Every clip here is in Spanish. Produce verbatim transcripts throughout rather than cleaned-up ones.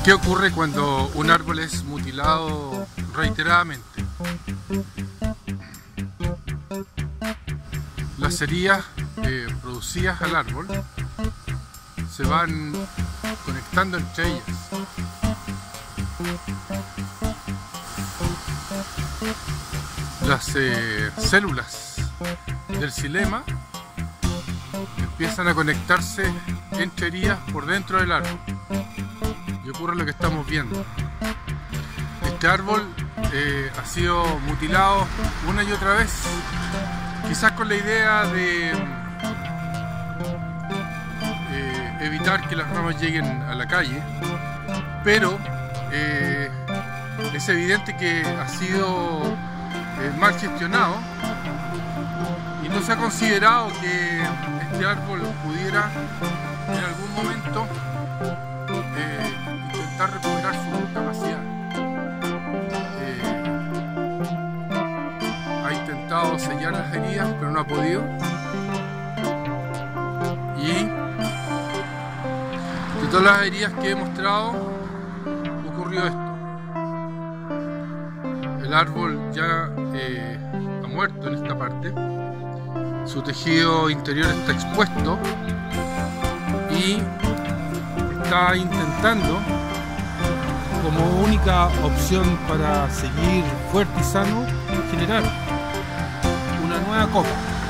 ¿Qué ocurre cuando un árbol es mutilado reiteradamente? Las heridas eh, producidas al árbol se van conectando entre ellas. Las eh, células del xilema empiezan a conectarse entre heridas por dentro del árbol. Y ocurre lo que estamos viendo. Este árbol eh, ha sido mutilado una y otra vez, quizás con la idea de eh, evitar que las ramas lleguen a la calle, pero eh, es evidente que ha sido eh, mal gestionado y no se ha considerado que este árbol pudiera en algún momento eh, intentar recuperar su capacidad. Eh, ha intentado sellar las heridas, pero no ha podido. Y de todas las heridas que he mostrado, ocurrió esto. El árbol ya eh, ha muerto en esta parte. Su tejido interior está expuesto y está intentando, como única opción para seguir fuerte y sano, generar una nueva copa.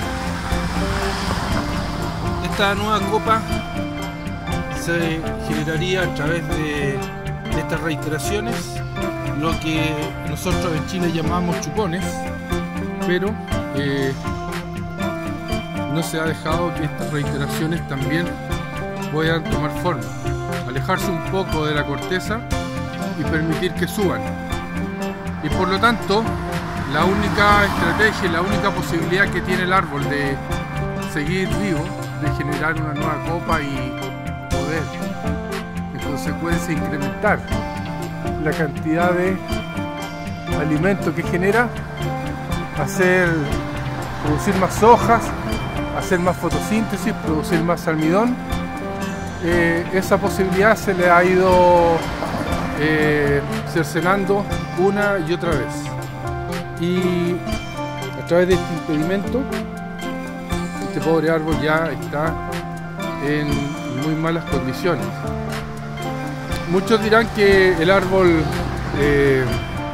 Esta nueva copa se generaría a través de estas reiteraciones, lo que nosotros en Chile llamamos chupones, pero eh, no se ha dejado que estas reiteraciones también puedan tomar forma, alejarse un poco de la corteza y permitir que suban. Y por lo tanto, la única estrategia, la única posibilidad que tiene el árbol de seguir vivo, de generar una nueva copa y poder, en consecuencia, incrementar la cantidad de alimento que genera, hacer, producir más hojas, hacer más fotosíntesis, producir más almidón. Eh, esa posibilidad se le ha ido eh, cercenando una y otra vez, y a través de este impedimento este pobre árbol ya está en muy malas condiciones. Muchos dirán que el árbol eh,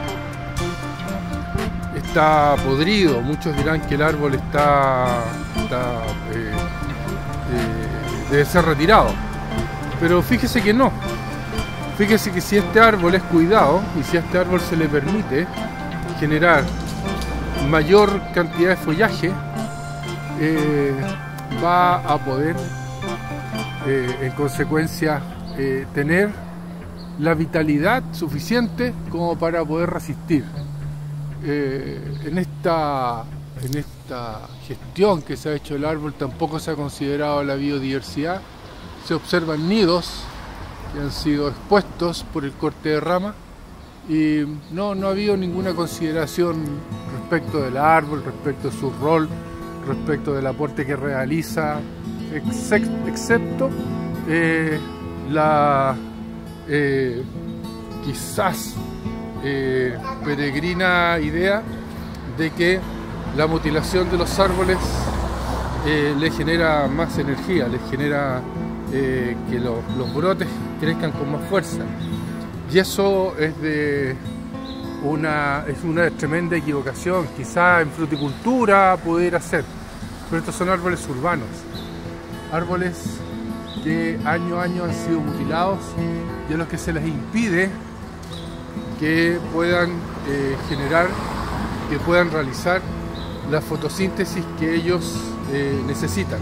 está podrido, muchos dirán que el árbol está, está eh, eh, debe ser retirado. Pero fíjese que no. Fíjese que si este árbol es cuidado y si a este árbol se le permite generar mayor cantidad de follaje, eh, va a poder eh, en consecuencia eh, tener la vitalidad suficiente como para poder resistir. Eh, en esta, en esta gestión que se ha hecho del árbol tampoco se ha considerado la biodiversidad. Se observan nidos que han sido expuestos por el corte de rama y no, no ha habido ninguna consideración respecto del árbol, respecto de su rol, respecto del aporte que realiza, excepto eh, la eh, quizás eh, peregrina idea de que la mutilación de los árboles eh, le genera más energía, les genera Eh, que los, los brotes crezcan con más fuerza, y eso es de una, es una tremenda equivocación. Quizá en fruticultura pudiera ser, pero estos son árboles urbanos, árboles que año a año han sido mutilados y a los que se les impide que puedan eh, generar, que puedan realizar la fotosíntesis que ellos eh, necesitan.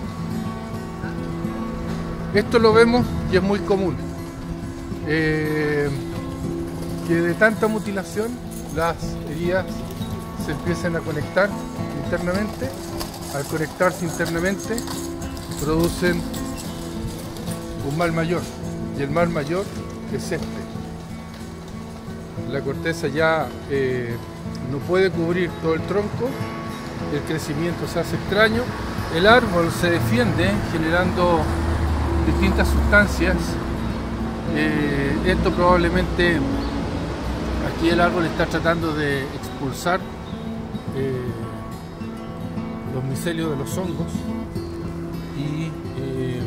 Esto lo vemos y es muy común, eh, que de tanta mutilación las heridas se empiezan a conectar internamente. Al conectarse internamente producen un mal mayor, y el mal mayor es este. La corteza ya eh, no puede cubrir todo el tronco, el crecimiento se hace extraño, el árbol se defiende generando distintas sustancias Eh, esto probablemente, aquí el árbol está tratando de expulsar eh, los micelios de los hongos y eh,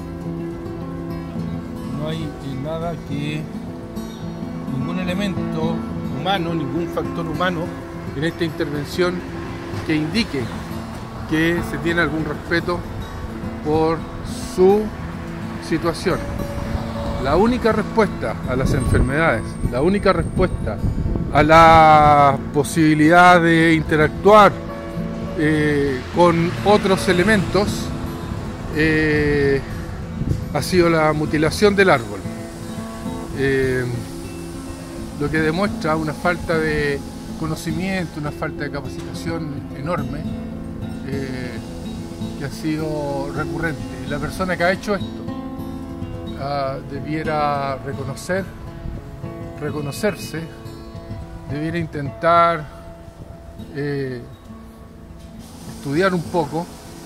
no hay nada que, ningún elemento humano, ningún factor humano en esta intervención que indique que se tiene algún respeto por su situación. La única respuesta a las enfermedades, la única respuesta a la posibilidad de interactuar eh, con otros elementos eh, ha sido la mutilación del árbol, eh, lo que demuestra una falta de conocimiento, una falta de capacitación enorme eh, que ha sido recurrente. La persona que ha hecho esto Uh, debiera reconocer, reconocerse, debiera intentar eh, estudiar un poco,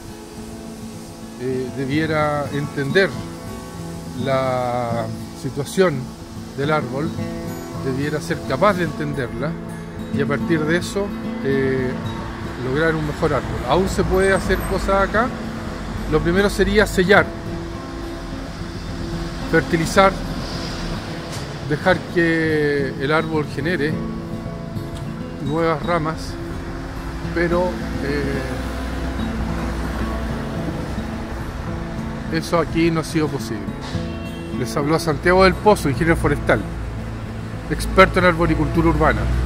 eh, debiera entender la situación del árbol, debiera ser capaz de entenderla y a partir de eso eh, lograr un mejor árbol. Aún se puede hacer cosas acá. Lo primero sería sellar, fertilizar, dejar que el árbol genere nuevas ramas, pero eh, eso aquí no ha sido posible. Les habló Santiago del Pozo, ingeniero forestal, experto en arboricultura urbana.